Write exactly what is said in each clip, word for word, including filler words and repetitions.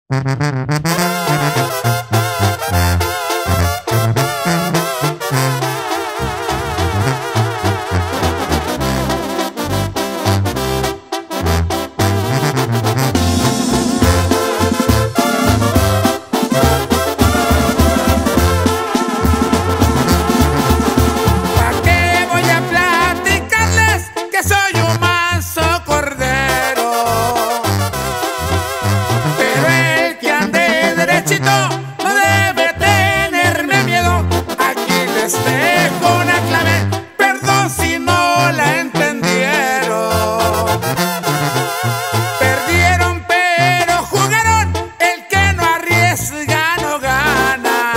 No debe tenerme miedo. Aquí les dejo una clave, perdón si no la entendieron. Perdieron pero jugaron, el que no arriesga no gana.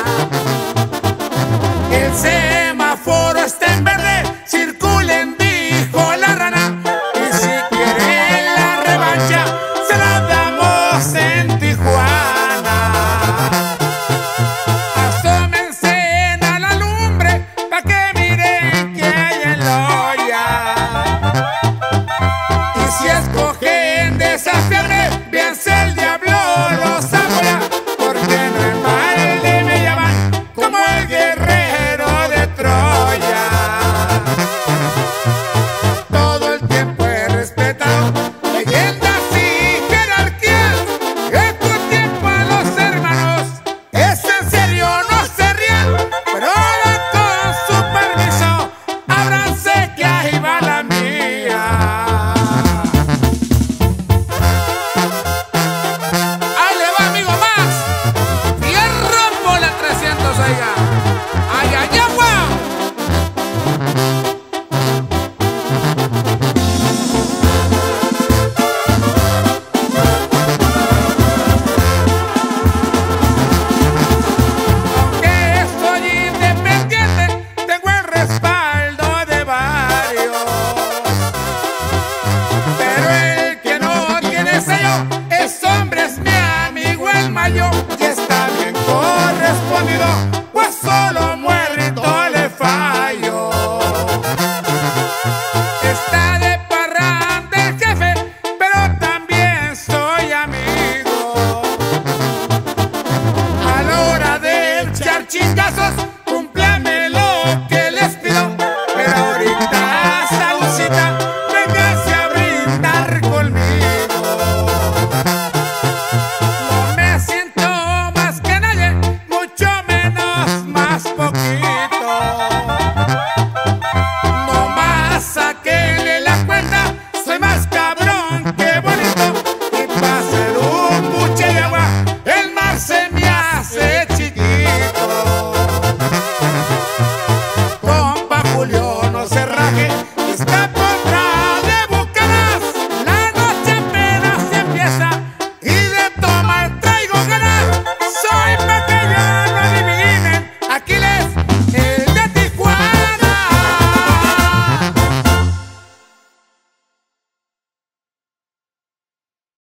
El semáforo está en verde, circulen, dijo la rana. Y si quieren la revancha, se la damos en Tijuana. Si escogen desafiarme, bien sea el diablo los apoya, porque no en balde me llaman como el guerrero de Troya. Todo el tiempo he respetado leyendas y jerarquías. Esto tiempo a los hermanos, es en serio, no se rían, pero ahora con su permiso, ábranse que ahí va la mía. ¡Ay, ay, agua! Aunque estoy independiente, tengo el respaldo de varios. Pero el que no tiene sello, ese hombre es mi amigo el mayo, y está bien correspondido.